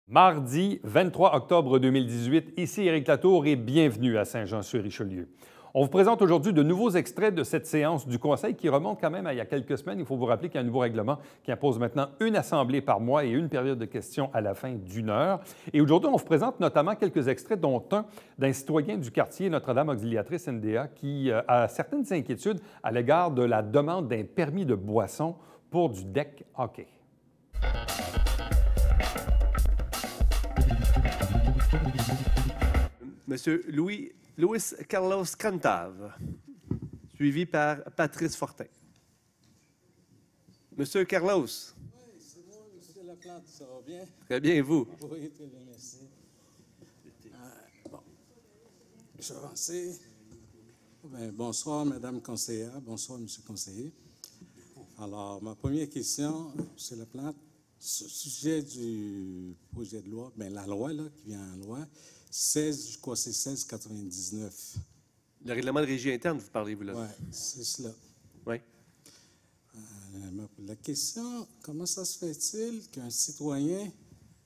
Mardi 23 octobre 2018, ici Éric Latour et bienvenue à Saint-Jean-sur-Richelieu. On vous présente aujourd'hui de nouveaux extraits de cette séance du Conseil qui remonte quand même à il y a quelques semaines. Il faut vous rappeler qu'il y a un nouveau règlement qui impose maintenant une assemblée par mois et une période de questions à la fin d'une heure. Et aujourd'hui, on vous présente notamment quelques extraits, dont un d'un citoyen du quartier Notre-Dame Auxiliatrice NDA qui a certaines inquiétudes à l'égard de la demande d'un permis de boisson pour du deck hockey. Monsieur Luis Carlos Cantave, suivi par Patrice Fortin. Monsieur Carlos. Oui, c'est moi, Monsieur Laplante, ça va bien? Très bien, et vous? Oui, très bien, merci. Bon, je vais avancer. Bien, bonsoir, Madame conseillère. Bonsoir, Monsieur conseiller. Alors, ma première question, Monsieur Laplante, ce sujet du projet de loi, bien, la loi là, qui vient en loi, 16, je crois que c'est 1699. Le règlement de régie interne, vous parlez, vous, là? Oui, c'est cela. Oui. La question, comment ça se fait-il qu'un citoyen ait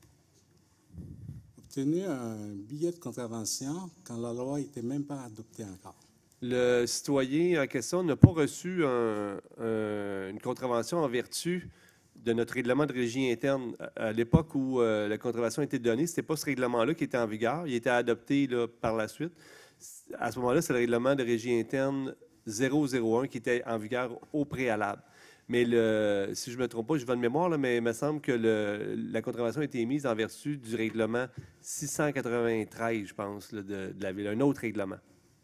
obtenu un billet de contravention quand la loi n'était même pas adoptée encore? Le citoyen en question n'a pas reçu une contravention en vertu de notre règlement de régie interne. À l'époque où la contravention a été donnée, ce n'était pas ce règlement-là qui était en vigueur. Il était adopté là, par la suite. À ce moment-là, c'est le règlement de régie interne 001 qui était en vigueur au préalable. Mais si je ne me trompe pas, je vais de mémoire, là, mais il me semble que la contravention a été émise en vertu du règlement 693, je pense, là, de la Ville, un autre règlement.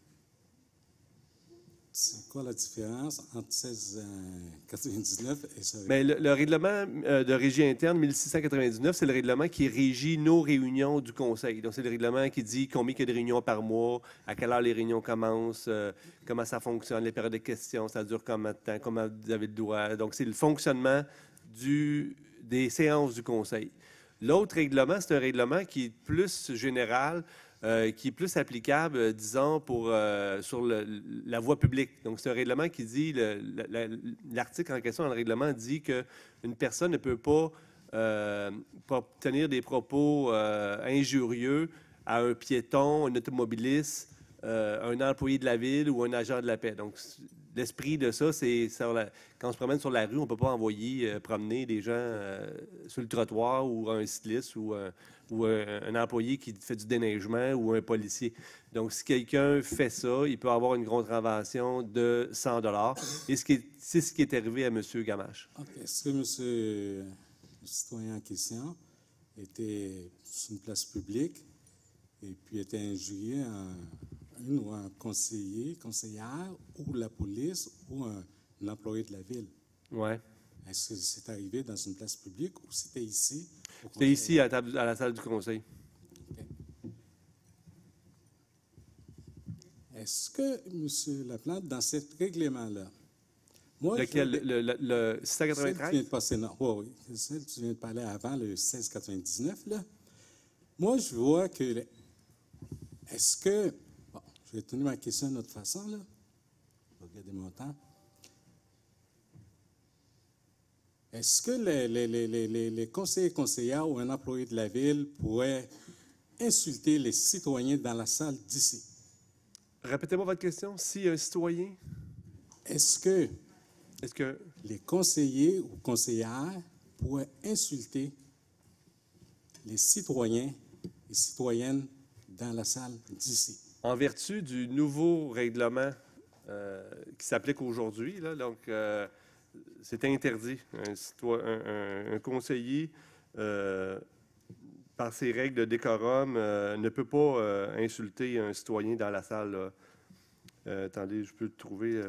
C'est quoi la différence entre 1699 et ce Bien, le règlement de régie interne 1699, c'est le règlement qui régit nos réunions du Conseil. Donc, c'est le règlement qui dit combien il y a de réunions par mois, à quelle heure les réunions commencent, comment ça fonctionne, les périodes de questions, ça dure combien de temps, comment vous avez le droit. Donc, c'est le fonctionnement des séances du Conseil. L'autre règlement, c'est un règlement qui est plus général, qui est plus applicable, disons, sur la voie publique. Donc, c'est un règlement qui dit, l'article en question dans le règlement dit qu'une personne ne peut pas tenir des propos injurieux à un piéton, un automobiliste, un employé de la ville ou un agent de la paix. Donc, l'esprit de ça, c'est quand on se promène sur la rue, on ne peut pas envoyer promener des gens sur le trottoir ou un cycliste ou un employé qui fait du déneigement ou un policier. Donc, si quelqu'un fait ça, il peut avoir une contravention de 100 $. Et c'est ce qui est arrivé à M. Gamache. OK. Est-ce que monsieur, le citoyen en question était sur une place publique et puis était injurié à une ou un conseiller, conseillère, ou la police, ou un employé de la ville? Oui. Est-ce que c'est arrivé dans une place publique ou c'était ici? C'était ici, à la salle du Conseil. Okay. Est-ce que, M. Laplante, dans ce règlement-là, moi, lequel? Le 693? Celle que tu viens de passer, non. Oui, oui. Celle que tu viens de parler avant, le 1699, là. Moi, je vois que... Est-ce que... Bon, je vais tenir ma question d'une autre façon, là. Je vais regarder mon temps. Est-ce que les conseillers et conseillères ou un employé de la ville pourraient insulter les citoyens dans la salle d'ici? Répétez-moi votre question. Si un citoyen... Est-ce que les conseillers ou conseillères pourraient insulter les citoyens et citoyennes dans la salle d'ici? En vertu du nouveau règlement qui s'applique aujourd'hui, là, donc c'est interdit. Un conseiller, par ses règles de décorum, ne peut pas insulter un citoyen dans la salle. Attendez, je peux le trouver.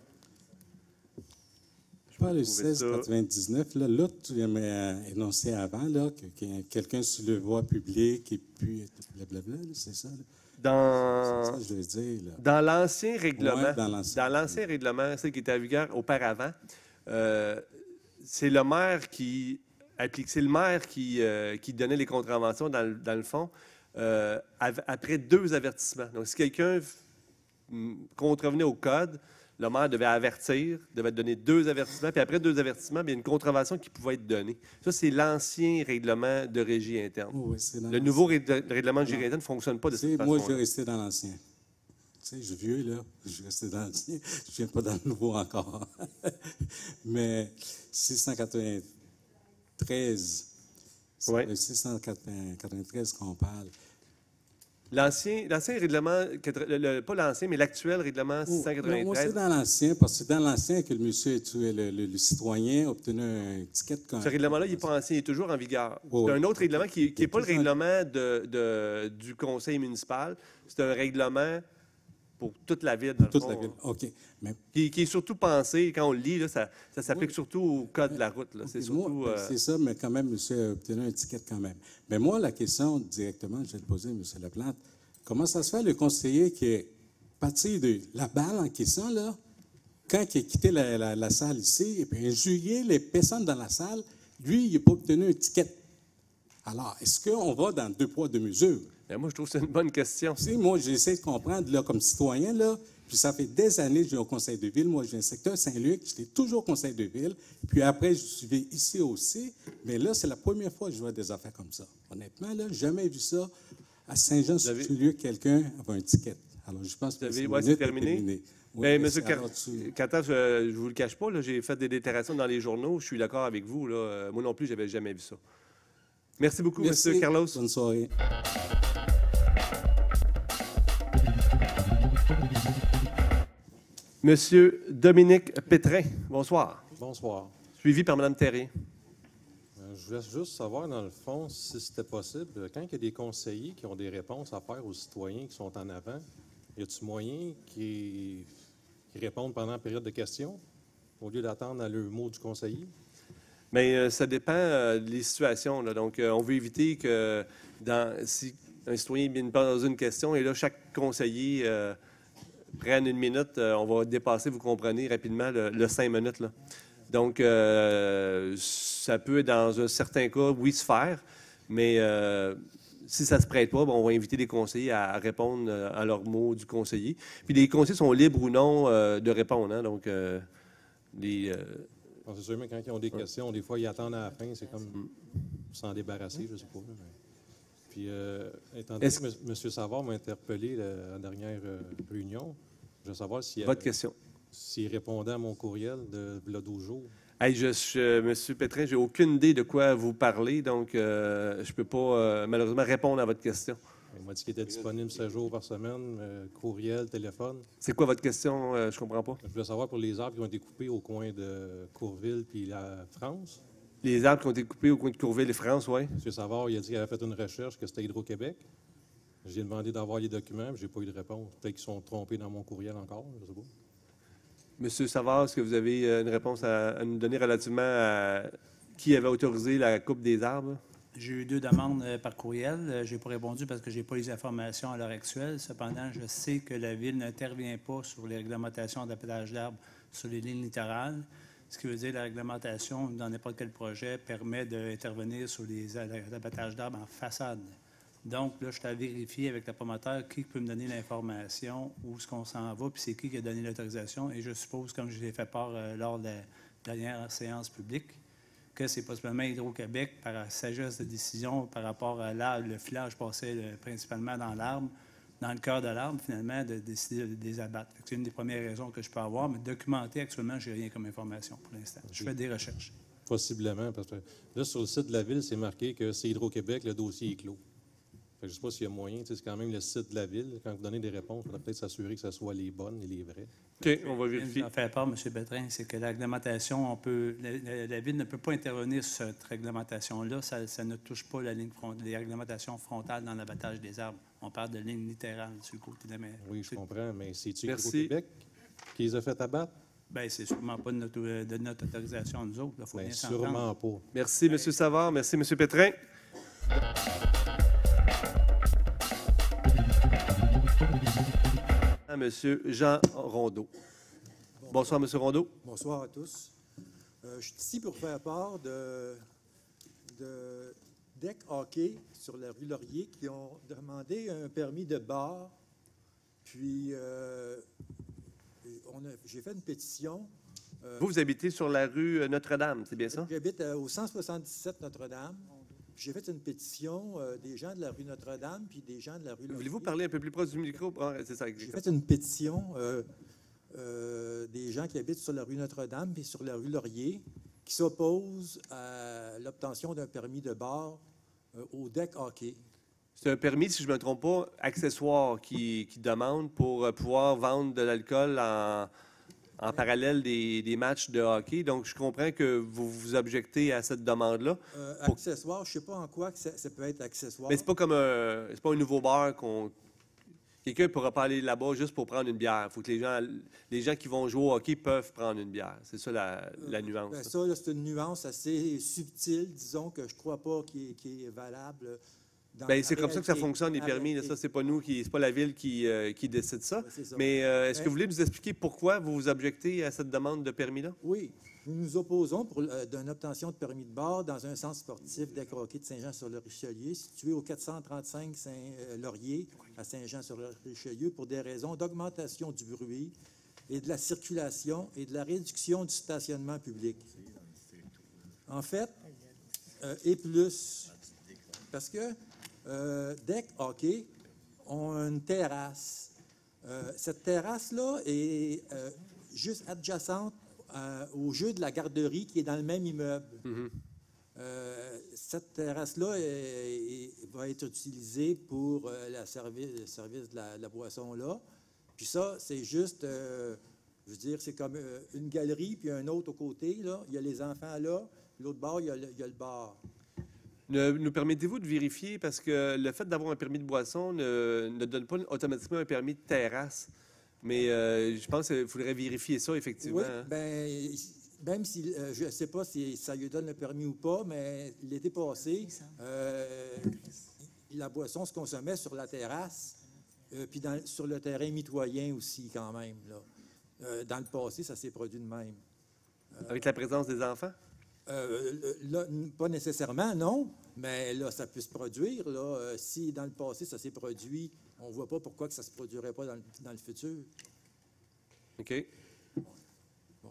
Pas le 1699, là, l'autre, tu m'as énoncé avant, là, que quelqu'un sur le voie publique et puis blablabla, c'est ça? Là. C'est ça que je veux dire. Là. Dans l'ancien règlement, Ouais, dans l'ancien règlement, celle qui était en vigueur auparavant, c'est le maire qui applique, c'est le maire qui donnait les contraventions dans le fond après 2 avertissements. Donc, si quelqu'un contrevenait au code, le maire devait avertir, devait donner 2 avertissements, puis après 2 avertissements, il y a une contravention qui pouvait être donnée. Ça, c'est l'ancien règlement de régie interne. Oui, c'est dans Le nouveau règlement de régie interne ne fonctionne pas de cette façon. Moi, je vais rester dans l'ancien. Tu sais, je suis vieux, là. Je vais rester dans l'ancien. Je ne viens pas dans le nouveau encore. Mais 693, Ouais. c'est 693 qu'on parle. L'ancien règlement, pas l'ancien, mais l'actuel règlement Moi, 693. c'est dans l'ancien, parce que c'est dans l'ancien que le monsieur, le citoyen, a obtenu un ticket. Ce règlement-là, il n'est pas ancien, il est toujours en vigueur. Oui, C'est oui. un autre règlement qui n'est pas le règlement du conseil municipal. C'est un règlement pour toute la ville, dans le Toute fond, la ville. OK. Mais qui est surtout pensé, quand on le lit, là, ça s'applique surtout au code de la route. Là. C'est moi, surtout... c'est ça, mais quand même, monsieur a obtenu un ticket quand même. Mais moi, la question directement, je vais te poser, monsieur Laplante. Comment ça se fait, le conseiller qui est parti de la balle en question, là, quand il a quitté la salle ici, et puis injurié les personnes dans la salle, lui, il n'a pas obtenu un ticket. Alors, est-ce qu'on va dans 2 poids, 2 mesures? Ben, moi, je trouve que c'est une bonne question. Tu sais, moi, j'essaie de comprendre, là, comme citoyen, là, puis ça fait des années que je suis au conseil de ville. Moi, je viens du secteur Saint-Luc, j'étais toujours au conseil de ville. Puis après, je suis ici aussi. Mais là, c'est la première fois que je vois des affaires comme ça. Honnêtement, là, jamais vu ça. À Saint-Jean-sur-Richelieu, quelqu'un avait un ticket. Alors, je pense que c'est terminé. Oui, Bien, M. alors, Cantal, je ne vous le cache pas, là, j'ai fait des déclarations dans les journaux. Je suis d'accord avec vous. Là. Moi non plus, je n'avais jamais vu ça. Merci beaucoup, Merci. M. Carlos. Bonne soirée. Monsieur Dominique Pétrin, bonsoir. Bonsoir. Suivi par Mme Terrien. Je voulais juste savoir, dans le fond, si c'était possible, quand il y a des conseillers qui ont des réponses à faire aux citoyens qui sont en avant, y a-t-il moyen qu'ils répondent pendant la période de questions au lieu d'attendre le mot du conseiller? Bien, ça dépend des situations. Là. Donc, on veut éviter que si un citoyen vient poser une question et là, chaque conseiller prenne 1 minute, on va dépasser, vous comprenez, rapidement le 5 minutes. Là. Donc, ça peut, dans un certain cas, oui, se faire, mais si ça ne se prête pas, on va inviter les conseillers à répondre à leurs mots du conseiller. Puis les conseillers sont libres ou non de répondre. Hein, donc, C'est sûr, mais quand ils ont des questions, des fois, ils attendent à la fin, c'est comme s'en débarrasser, je ne sais pas. Mais... Puis, étant donné que M. Savard m'a interpellé à la dernière réunion, je veux savoir Votre question. S'il répondait à mon courriel de 12 jours. Hey, M. Pétrin, j'ai aucune idée de quoi vous parlez, donc je ne peux pas malheureusement répondre à votre question. Il m'a dit qu'il était disponible 7 jours par semaine, courriel, téléphone. C'est quoi votre question? Je ne comprends pas. Je voulais savoir pour les arbres qui ont été coupés au coin de Courville puis la France. Les arbres qui ont été coupés au coin de Courville et France, oui. M. Savard, il a dit qu'il avait fait une recherche, que c'était Hydro-Québec. J'ai demandé d'avoir les documents, mais je n'ai pas eu de réponse. Peut-être qu'ils sont trompés dans mon courriel encore, je ne sais pas. Monsieur Savard, est-ce que vous avez une réponse à nous donner relativement à qui avait autorisé la coupe des arbres? J'ai eu 2 demandes par courriel. Je n'ai pas répondu parce que je n'ai pas les informations à l'heure actuelle. Cependant, je sais que la Ville n'intervient pas sur les réglementations d'abattage d'arbres sur les lignes littorales. Ce qui veut dire que la réglementation dans n'importe quel projet permet d'intervenir sur les abattages d'arbres en façade. Donc, là, je suis à vérifier avec le promoteur qui peut me donner l'information, où est-ce qu'on s'en va, puis c'est qui a donné l'autorisation. Et je suppose, comme je l'ai fait part lors de la dernière séance publique, que c'est possiblement Hydro-Québec, par sagesse de décision par rapport à l'arbre, le filage passait principalement dans l'arbre, dans le cœur de l'arbre, finalement, de décider de les abattre. C'est une des premières raisons que je peux avoir, mais documenté actuellement, je n'ai rien comme information pour l'instant. Je fais des recherches. Possiblement, parce que là, sur le site de la Ville, c'est marqué que c'est Hydro-Québec, le dossier est clos. Je ne sais pas s'il y a moyen, c'est quand même le site de la Ville. Quand vous donnez des réponses, il faudra peut-être s'assurer que ce soit les bonnes et les vraies. OK, on va vérifier. En fait part, M. Pétrin, c'est que la réglementation, la Ville ne peut pas intervenir sur cette réglementation-là. Ça ne touche pas les réglementations frontales dans l'abattage des arbres. On parle de ligne littérale sur le côté de la mer. Oui, je comprends, mais c'est-tu Merci. Hydro-Québec qui les a fait abattre? Bien, c'est sûrement pas de notre autorisation à nous autres. Il faut bien s'entendre. Sûrement pas. Merci, M. Savard. Merci, M. Pétrin. À M. Jean Rondeau. Bonsoir, M. Rondeau. Bonsoir à tous. Je suis ici pour faire part de deck hockey sur la rue Laurier qui ont demandé un permis de bar. Puis, j'ai fait une pétition. Vous habitez sur la rue Notre-Dame, c'est bien ça? J'habite au 177 Notre-Dame. J'ai fait une pétition des gens de la rue Notre-Dame puis des gens de la rue Laurier. Voulez-vous parler un peu plus proche du micro? Ah, c'est ça, J'ai fait une pétition des gens qui habitent sur la rue Notre-Dame puis sur la rue Laurier qui s'opposent à l'obtention d'un permis de bar au deck hockey. C'est un permis, si je ne me trompe pas, accessoire qui demande pour pouvoir vendre de l'alcool en parallèle des matchs de hockey. Donc, je comprends que vous vous objectez à cette demande-là. Accessoire, je ne sais pas en quoi que ça peut être accessoire. Mais c'est pas comme c'est pas un nouveau bar qu'on... Quelqu'un ne pourra pas aller là-bas juste pour prendre une bière. Il faut que les gens qui vont jouer au hockey peuvent prendre une bière. C'est ça la nuance. Ben ça, là, c'est une nuance assez subtile, disons, que je ne crois pas qui est valable. Bien, c'est comme ça que ça fonctionne, les permis. Là, ça, c'est pas nous, c'est pas la ville qui décide ça. Ouais, ça. Mais est-ce que vous voulez nous expliquer pourquoi vous vous objectez à cette demande de permis-là? Oui. Nous nous opposons d'une obtention de permis de bar dans un centre sportif deck hockey de Saint-Jean-sur-le-Richelieu, situé au 435 Saint-Laurier à Saint-Jean-sur-le-Richelieu, pour des raisons d'augmentation du bruit et de la circulation et de la réduction du stationnement public. En fait, et plus, parce que deck hockey ont une terrasse. Cette terrasse-là est juste adjacente au jeu de la garderie qui est dans le même immeuble. Mm-hmm. Cette terrasse-là va être utilisée pour le service de la boisson-là. Puis ça, c'est juste, je veux dire, c'est comme une galerie, puis un autre au côté. Là. Il y a les enfants là, l'autre bord, il y a le bar. Nous permettez-vous de vérifier, parce que le fait d'avoir un permis de boisson ne donne pas automatiquement un permis de terrasse. Mais je pense qu'il faudrait vérifier ça, effectivement. Oui, bien, même si je ne sais pas si ça lui donne le permis ou pas, mais l'été passé, la boisson se consommait sur la terrasse, puis sur le terrain mitoyen aussi, quand même. Là. Dans le passé, ça s'est produit de même. Avec la présence des enfants? Là, pas nécessairement, non, mais là, ça peut se produire. Là, si dans le passé, ça s'est produit, on ne voit pas pourquoi que ça ne se produirait pas dans le futur. OK. Bon.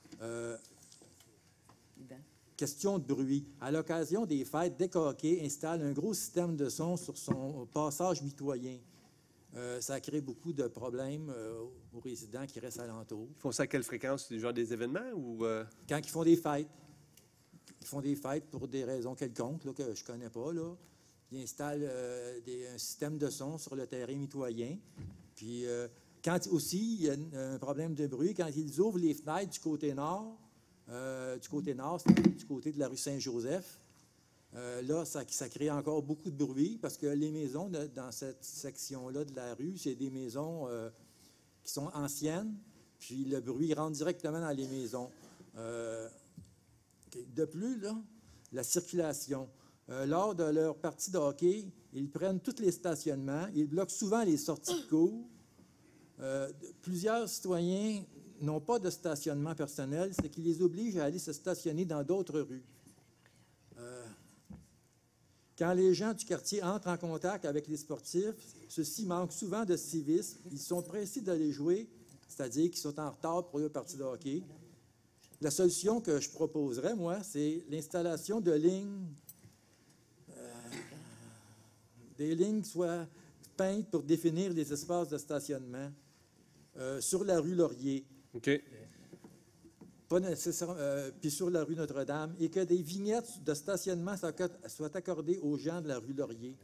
Question de bruit. À l'occasion des fêtes, Deck Hockey installe un gros système de son sur son passage mitoyen. Ça crée beaucoup de problèmes aux résidents qui restent alentour. Ils font ça à quelle fréquence? C'est genre des événements ou... Quand ils font des fêtes. Ils font des fêtes pour des raisons quelconques là, que je ne connais pas. Là. Ils installent un système de son sur le terrain mitoyen. Puis, quand aussi, il y a un problème de bruit, quand ils ouvrent les fenêtres du côté nord, c'est du côté de la rue Saint-Joseph, là, ça crée encore beaucoup de bruit parce que les maisons dans cette section-là de la rue, c'est des maisons qui sont anciennes, puis le bruit rentre directement dans les maisons. De plus, là, la circulation. Lors de leur partie de hockey, ils prennent tous les stationnements, ils bloquent souvent les sorties de cours. Plusieurs citoyens n'ont pas de stationnement personnel, c'est qu'ils les obligent à aller se stationner dans d'autres rues. Quand les gens du quartier entrent en contact avec les sportifs, ceux-ci manquent souvent de civisme. Ils sont pressés d'aller jouer, c'est-à-dire qu'ils sont en retard pour leur partie de hockey. La solution que je proposerais, moi, c'est l'installation de lignes, des lignes qui soient peintes pour définir les espaces de stationnement sur la rue Laurier. OK. Pas nécessairement, puis sur la rue Notre-Dame, et que des vignettes de stationnement soient accordées aux gens de la rue Laurier.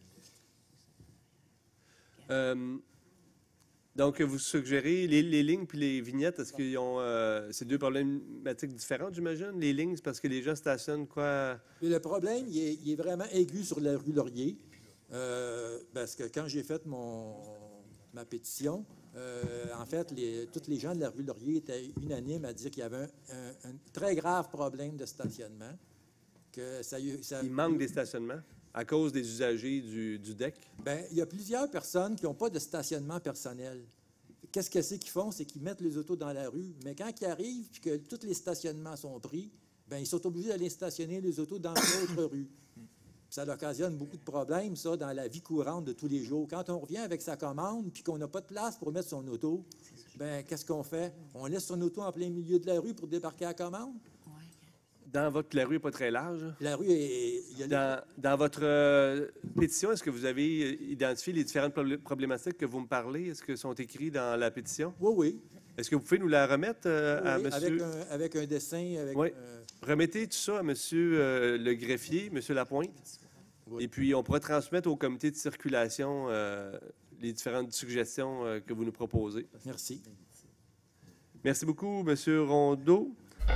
Donc, vous suggérez les lignes puis les vignettes, est-ce qu'ils ont... c'est deux problématiques différentes, j'imagine? Les lignes, c'est parce que les gens stationnent quoi? Et le problème, il est vraiment aigu sur la rue Laurier, parce que quand j'ai fait ma pétition, en fait, tous les gens de la rue Laurier étaient unanimes à dire qu'il y avait un très grave problème de stationnement. Il manque des stationnements à cause des usagers du deck? Bien, il y a plusieurs personnes qui n'ont pas de stationnement personnel. Qu'est-ce que c'est qu'ils font? C'est qu'ils mettent les autos dans la rue. Mais quand ils arrivent et que tous les stationnements sont pris, bien, ils sont obligés d'aller stationner les autos dans d'autres rues. Ça occasionne beaucoup de problèmes, ça, dans la vie courante de tous les jours. Quand on revient avec sa commande puis qu'on n'a pas de place pour mettre son auto, bien, qu'est-ce qu'on fait? On laisse son auto en plein milieu de la rue pour débarquer à la commande? La rue n'est pas très large. La rue est... Dans votre pétition, est-ce que vous avez identifié les différentes problématiques que vous me parlez? Est-ce qu'elles sont écrites dans la pétition? Oui, oui. Est-ce que vous pouvez nous la remettre à Oui, monsieur? avec un dessin. Avec, Oui. Remettez tout ça à monsieur le greffier, monsieur Lapointe. Oui. Et puis, on pourra transmettre au comité de circulation les différentes suggestions que vous nous proposez. Merci. Merci beaucoup, monsieur Rondeau.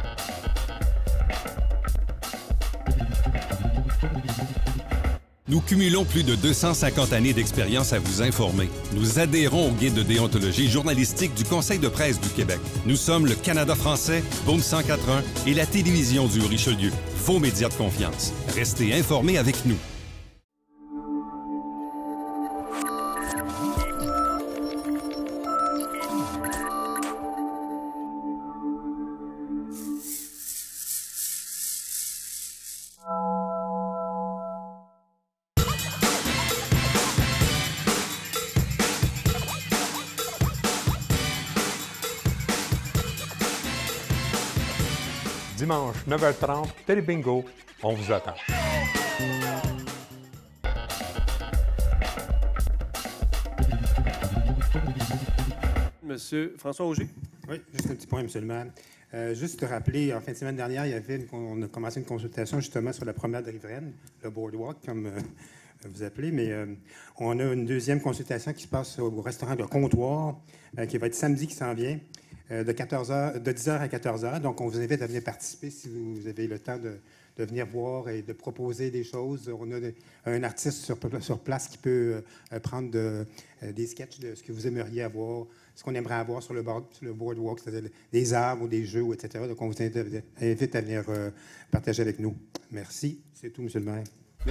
Nous cumulons plus de 250 années d'expérience à vous informer. Nous adhérons au guide de déontologie journalistique du Conseil de presse du Québec. Nous sommes le Canada français, Boom 104.1 et la télévision du Richelieu, vos médias de confiance. Restez informés avec nous. Dimanche, 9h30, Télé Bingo, on vous attend. Monsieur François Auger. Oui, juste un petit point, Monsieur le maire. Juste te rappeler, en fin de semaine dernière, on a commencé une consultation justement sur la promenade riveraine, le boardwalk, comme vous appelez, mais on a une deuxième consultation qui se passe au restaurant de Comptoir, qui va être samedi qui s'en vient. De 10h à 14h. Donc, on vous invite à venir participer si vous avez le temps de venir voir et de proposer des choses. On a un artiste sur place qui peut prendre des sketchs de ce que vous aimeriez avoir, ce qu'on aimerait avoir sur le boardwalk, c'est-à-dire des arbres ou des jeux, etc. Donc, on vous invite à venir partager avec nous. Merci. C'est tout, Monsieur le maire.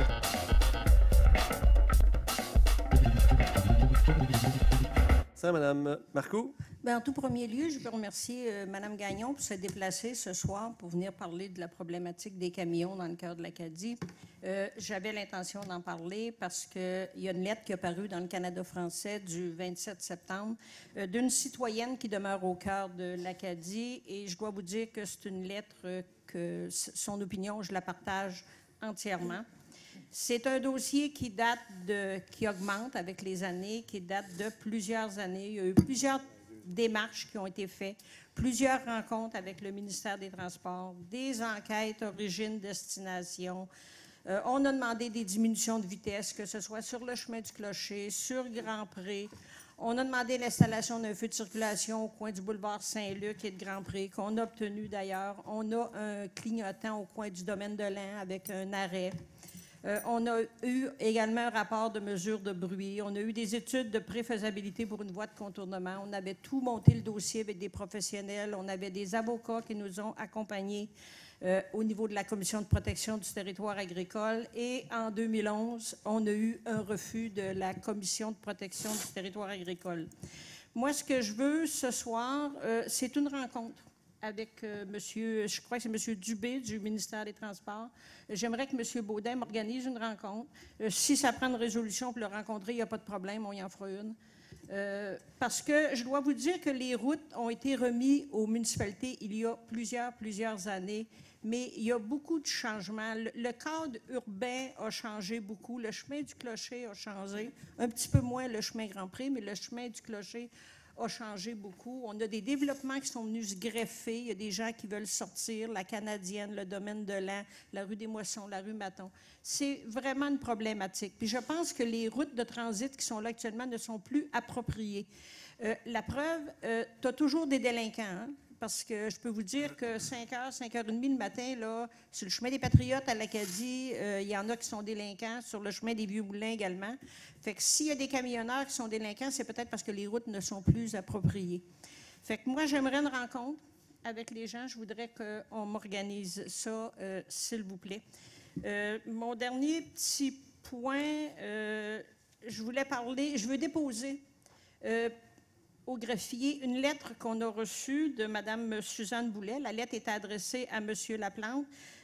Ça, Mme Marcoux? Bien, en tout premier lieu, je veux remercier Mme Gagnon pour se déplacer ce soir pour venir parler de la problématique des camions dans le cœur de l'Acadie. J'avais l'intention d'en parler parce qu'il y a une lettre qui est parue dans le Canada français du 27 septembre d'une citoyenne qui demeure au cœur de l'Acadie et je dois vous dire que c'est une lettre que son opinion, je la partage entièrement. C'est un dossier qui augmente avec les années, qui date de plusieurs années. Il y a eu plusieurs démarches qui ont été faites, plusieurs rencontres avec le ministère des Transports, des enquêtes origine-destination. On a demandé des diminutions de vitesse, que ce soit sur le chemin du Clocher, sur Grand-Pré. On a demandé l'installation d'un feu de circulation au coin du boulevard Saint-Luc et de Grand-Pré, qu'on a obtenu d'ailleurs. On a un clignotant au coin du domaine de l'Ain avec un arrêt. On a eu également un rapport de mesure de bruit. On a eu des études de préfaisabilité pour une voie de contournement. On avait tout monté le dossier avec des professionnels. On avait des avocats qui nous ont accompagnés au niveau de la Commission de protection du territoire agricole. Et en 2011, on a eu un refus de la Commission de protection du territoire agricole. Moi, ce que je veux ce soir, c'est une rencontre avec je crois que c'est M. Dubé du ministère des Transports. J'aimerais que M. Baudin m'organise une rencontre. Si ça prend une résolution pour le rencontrer, il n'y a pas de problème, on y en fera une. Parce que je dois vous dire que les routes ont été remises aux municipalités il y a plusieurs années, mais il y a beaucoup de changements. Le cadre urbain a changé beaucoup. Le chemin du Clocher a changé, un petit peu moins le chemin Grand-Pré, mais le chemin du Clocher a changé beaucoup. On a des développements qui sont venus se greffer. Il y a des gens qui veulent sortir, la Canadienne, le domaine de l'Ain, la rue des Moissons, la rue Maton. C'est vraiment une problématique. Puis je pense que les routes de transit qui sont là actuellement ne sont plus appropriées. La preuve, tu as toujours des délinquants, hein? Parce que je peux vous dire que 5h, 5h30 le matin, là, sur le chemin des Patriotes à l'Acadie, il y en a qui sont délinquants, sur le chemin des Vieux-Moulins également. Fait que s'il y a des camionneurs qui sont délinquants, c'est peut-être parce que les routes ne sont plus appropriées. Fait que moi, j'aimerais une rencontre avec les gens. Je voudrais qu'on m'organise ça, s'il vous plaît. Mon dernier petit point, je veux déposer au greffier une lettre qu'on a reçue de Mme Suzanne Boulet. La lettre est adressée à M. Laplante.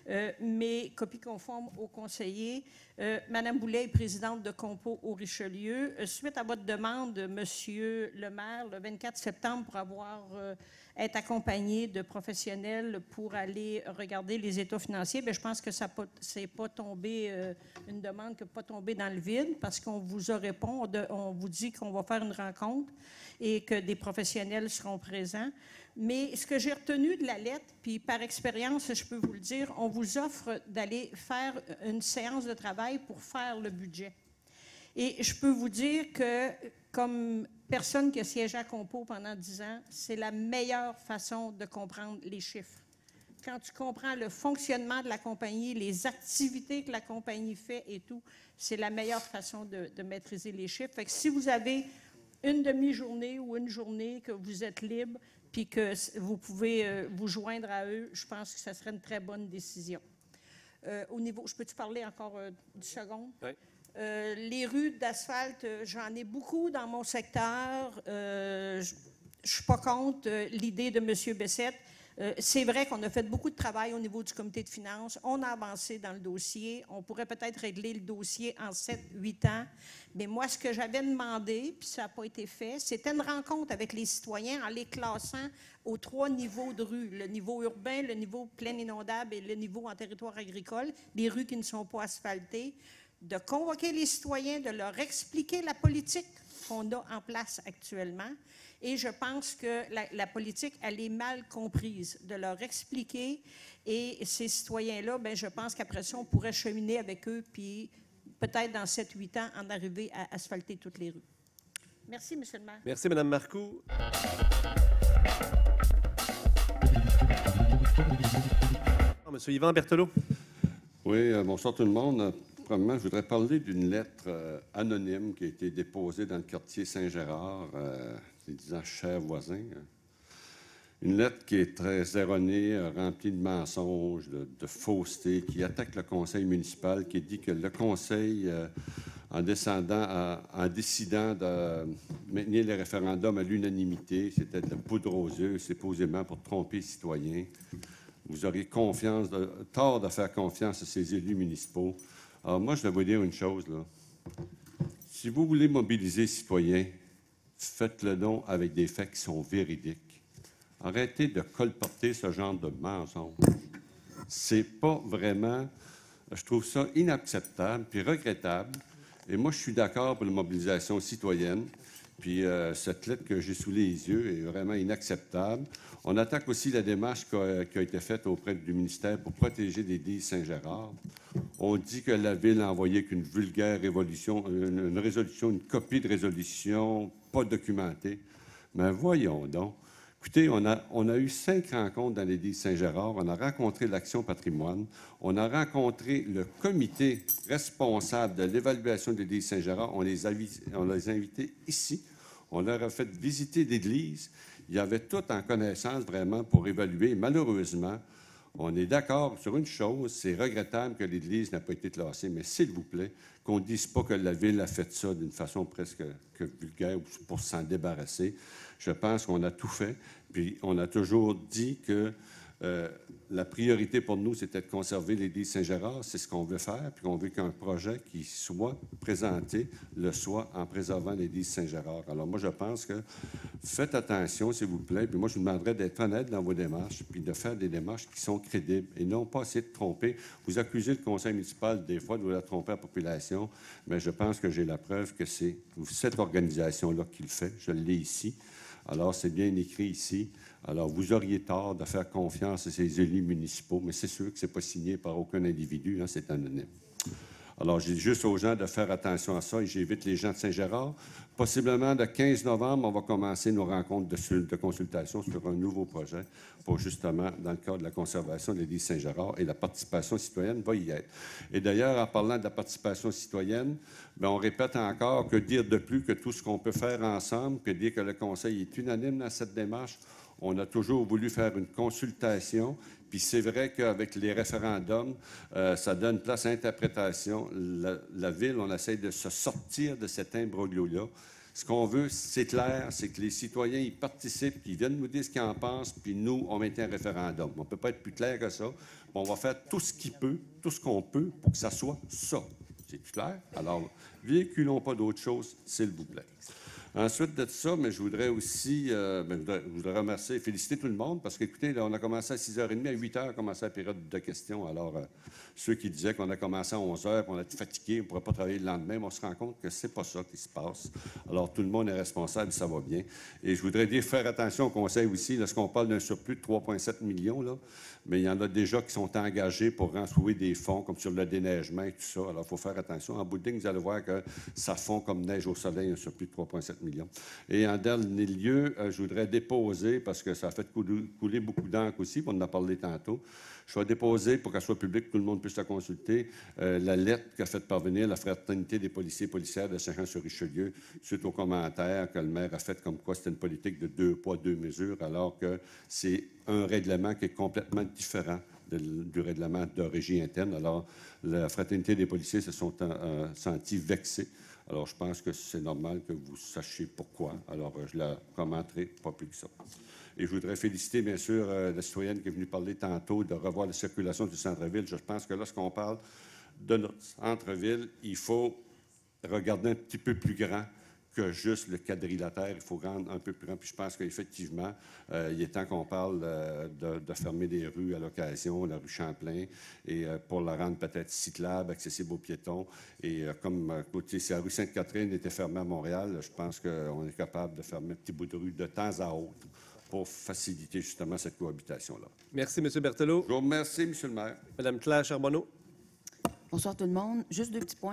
mais copie conforme aux conseillers. Madame Boulet est présidente de Compo au Richelieu. Suite à votre demande, Monsieur le maire, le 24 septembre, pour être accompagné de professionnels pour aller regarder les états financiers, bien, je pense que c'est pas tombé, une demande qui n'est pas tombée dans le vide, parce qu'on vous répond, on vous dit qu'on va faire une rencontre et que des professionnels seront présents. Mais ce que j'ai retenu de la lettre, puis par expérience, je peux vous le dire, on vous offre d'aller faire une séance de travail pour faire le budget. Et je peux vous dire que, comme personne qui a siégé à Compo pendant 10 ans, c'est la meilleure façon de comprendre les chiffres. Quand tu comprends le fonctionnement de la compagnie, les activités que la compagnie fait et tout, c'est la meilleure façon de maîtriser les chiffres. Fait que si vous avez une demi-journée ou une journée que vous êtes libre, puis que vous pouvez vous joindre à eux, je pense que ça serait une très bonne décision. Au niveau, je peux-tu parler encore 10 secondes? Oui. Les rues d'asphalte, j'en ai beaucoup dans mon secteur. Je ne suis pas contre l'idée de M. Bessette. C'est vrai qu'on a fait beaucoup de travail au niveau du comité de finances. On a avancé dans le dossier. On pourrait peut-être régler le dossier en 7-8 ans. Mais moi, ce que j'avais demandé, puis ça n'a pas été fait, c'était une rencontre avec les citoyens en les classant aux 3 niveaux de rue. Le niveau urbain, le niveau plein inondable et le niveau en territoire agricole, les rues qui ne sont pas asphaltées, de convoquer les citoyens, de leur expliquer la politique qu'on a en place actuellement. Et je pense que la politique, elle est mal comprise, de leur expliquer. Et ces citoyens-là, bien, je pense qu'après ça, on pourrait cheminer avec eux, puis peut-être dans 7-8 ans, en arriver à asphalter toutes les rues. Merci, M. le maire. Merci, Mme Marcoux. M. Yvan Berthelot. Oui, bonsoir tout le monde. Premièrement, je voudrais parler d'une lettre anonyme qui a été déposée dans le quartier Saint-Gérard, disant « Chers voisins ». Une lettre qui est très erronée, remplie de mensonges, de fausseté, qui attaque le conseil municipal, qui dit que le conseil, en décidant de maintenir le référendum à l'unanimité, c'était de la poudre aux yeux, supposément pour tromper les citoyens. Vous auriez tort de faire confiance à ces élus municipaux. Alors moi, je vais vous dire une chose, là. Si vous voulez mobiliser les citoyens, faites-le donc avec des faits qui sont véridiques. Arrêtez de colporter ce genre de mensonges. C'est pas vraiment... Je trouve ça inacceptable puis regrettable. Et moi, je suis d'accord pour la mobilisation citoyenne. Puis cette lettre que j'ai sous les yeux est vraiment inacceptable. On attaque aussi la démarche qui a été faite auprès du ministère pour protéger l'église Saint-Gérard. On dit que la Ville a envoyé qu'une vulgaire une copie de résolution pas documentée. Mais voyons donc. Écoutez, on a eu 5 rencontres dans l'église Saint-Gérard. On a rencontré l'Action patrimoine. On a rencontré le comité responsable de l'évaluation de l'église Saint-Gérard. On les a invités ici. On leur a fait visiter l'église. Il y avait tout en connaissance vraiment pour évaluer. Malheureusement, on est d'accord sur une chose, c'est regrettable que l'Église n'a pas été classée, mais s'il vous plaît, qu'on ne dise pas que la Ville a fait ça d'une façon presque vulgaire pour s'en débarrasser. Je pense qu'on a tout fait, puis on a toujours dit que la priorité pour nous, c'était de conserver l'église Saint-Gérard. C'est ce qu'on veut faire, puis on veut qu'un projet qui soit présenté le soit en préservant l'église Saint-Gérard. Alors moi, je pense que faites attention, s'il vous plaît, puis moi, je vous demanderais d'être honnête dans vos démarches, puis de faire des démarches qui sont crédibles et non pas essayer de tromper. Vous accusez le conseil municipal des fois de vouloir tromper la population, mais je pense que j'ai la preuve que c'est cette organisation-là qui le fait. Je l'ai ici. Alors, c'est bien écrit ici. Alors, vous auriez tort de faire confiance à ces élus municipaux, mais c'est sûr que ce n'est pas signé par aucun individu, hein, c'est anonyme. Alors, je dis juste aux gens de faire attention à ça et j'invite les gens de Saint-Gérard. Possiblement, le 15 novembre, on va commencer nos rencontres de consultation sur un nouveau projet pour justement, dans le cadre de la conservation de l'église Saint-Gérard, et la participation citoyenne va y être. Et d'ailleurs, en parlant de la participation citoyenne, bien, on répète encore que dire de plus que tout ce qu'on peut faire ensemble, que dire que le Conseil est unanime dans cette démarche. On a toujours voulu faire une consultation, puis c'est vrai qu'avec les référendums, ça donne place à interprétation. La Ville, on essaie de se sortir de cet imbroglio-là. Ce qu'on veut, c'est clair, c'est que les citoyens y participent, qu'ils viennent nous dire ce qu'ils en pensent, puis nous, on maintient un référendum. On ne peut pas être plus clair que ça. On va faire tout ce qu'on peut pour que ça soit ça. C'est plus clair? Alors, véhiculons pas d'autres choses, s'il vous plaît. Ensuite de ça, mais je voudrais aussi je voudrais remercier et féliciter tout le monde parce qu'écoutez, on a commencé à 6h30, à 8h, on a commencé la période de questions. Alors, ceux qui disaient qu'on a commencé à 11h, qu'on était fatigué, on ne pourrait pas travailler le lendemain, mais on se rend compte que c'est pas ça qui se passe. Alors, tout le monde est responsable, ça va bien. Et je voudrais dire, faire attention au Conseil aussi, lorsqu'on parle d'un surplus de 3,7 millions, là, mais il y en a déjà qui sont engagés pour renflouer des fonds, comme sur le déneigement et tout ça. Alors, il faut faire attention. En bout de ligne, vous allez voir que ça fond comme neige au soleil, un surplus de 3,7 millions. Et en dernier lieu, je voudrais déposer, parce que ça a fait couler beaucoup d'encre aussi, on en a parlé tantôt, je vais déposer, pour qu'elle soit publique, que tout le monde puisse la consulter, la lettre qu'a fait parvenir la Fraternité des policiers et policières de Saint-Jean-sur-Richelieu suite aux commentaires que le maire a fait comme quoi c'était une politique de 2 poids, 2 mesures, alors que c'est un règlement qui est complètement différent du règlement de régie interne. Alors, la Fraternité des policiers se sont sentis vexés. Alors, je pense que c'est normal que vous sachiez pourquoi. Alors, je la commenterai pas plus que ça. Et je voudrais féliciter, bien sûr, la citoyenne qui est venue parler tantôt de revoir la circulation du centre-ville. Je pense que lorsqu'on parle de notre centre-ville, il faut regarder un petit peu plus grand que juste le quadrilatère. Il faut rendre un peu plus grand. Puis je pense qu'effectivement, il est temps qu'on parle de fermer des rues à l'occasion, la rue Champlain, et pour la rendre peut-être cyclable, accessible aux piétons. Et comme si la rue Sainte-Catherine était fermée à Montréal, je pense qu'on est capable de fermer un petit bout de rue de temps à autre pour faciliter justement cette cohabitation-là. Merci, M. Berthelot. Je vous remercie, M. le maire. Mme Claire Charbonneau. Bonsoir tout le monde. Juste 2 petits points.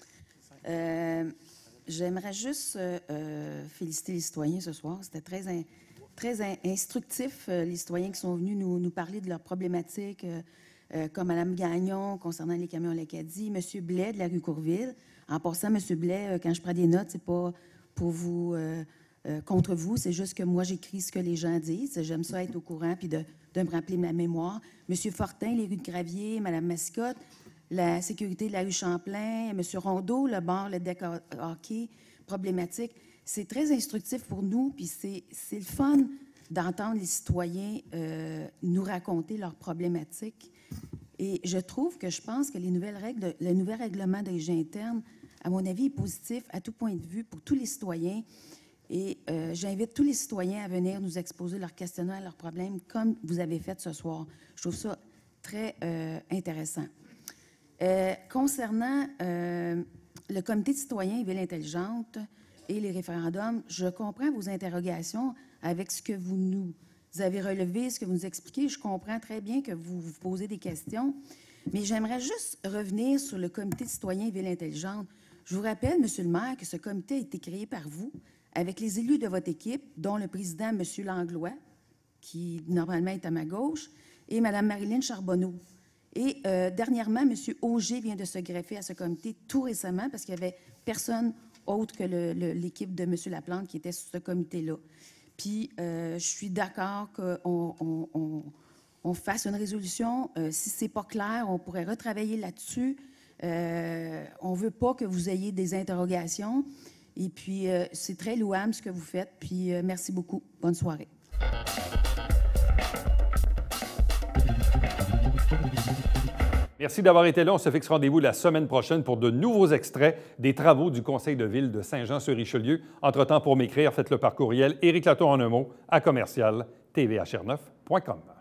J'aimerais juste féliciter les citoyens ce soir. C'était très instructif, les citoyens qui sont venus nous parler de leurs problématiques, comme Mme Gagnon concernant les camions à l'Acadie, M. Blais de la rue Courville. En passant, M. Blais, quand je prends des notes, c'est pas pour vous contre vous, c'est juste que moi, j'écris ce que les gens disent. J'aime ça être au courant puis de me rappeler ma mémoire. M. Fortin, les rues de Gravier, Mme Mascotte, la sécurité de la rue Champlain, M. Rondeau, le bar, le deck hockey, problématique. C'est très instructif pour nous, puis c'est le fun d'entendre les citoyens nous raconter leurs problématiques. Et je pense que le nouvel règlement de régie interne, à mon avis, est positif à tout point de vue pour tous les citoyens. Et j'invite tous les citoyens à venir nous exposer leurs questionnements, leurs problèmes, comme vous avez fait ce soir. Je trouve ça très intéressant. Concernant le comité de citoyens et Ville intelligente et les référendums, je comprends vos interrogations avec ce que vous nous avez relevé, ce que vous nous expliquez. Je comprends très bien que vous vous posez des questions, mais j'aimerais juste revenir sur le comité de citoyens et Ville intelligente. Je vous rappelle, M. le maire, que ce comité a été créé par vous, avec les élus de votre équipe, dont le président, M. Langlois, qui normalement est à ma gauche, et Mme Marilyn Charbonneau. Et dernièrement, M. Auger vient de se greffer à ce comité tout récemment parce qu'il n'y avait personne autre que l'équipe de M. Laplante qui était sur ce comité-là. Puis, je suis d'accord qu'on fasse une résolution. Si ce n'est pas clair, on pourrait retravailler là-dessus. On ne veut pas que vous ayez des interrogations. Et puis, c'est très louable ce que vous faites. Puis, merci beaucoup. Bonne soirée. Merci d'avoir été là. On se fixe rendez-vous la semaine prochaine pour de nouveaux extraits des travaux du Conseil de ville de Saint-Jean-sur-Richelieu. Entre-temps, pour m'écrire, faites-le par courriel Éric Lato en un mot à commercial tvhr9.com.